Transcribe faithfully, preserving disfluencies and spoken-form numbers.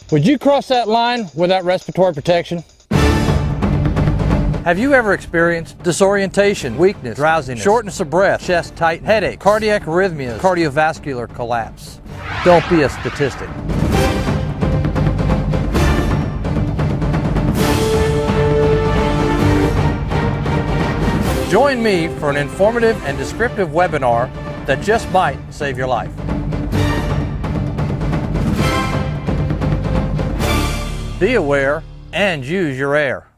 Would you cross that line without respiratory protection? Have you ever experienced disorientation, weakness, drowsiness, shortness of breath, chest tight, headache, cardiac arrhythmias, cardiovascular collapse? Don't be a statistic. Join me for an informative and descriptive webinar that just might save your life. Be aware and use your air.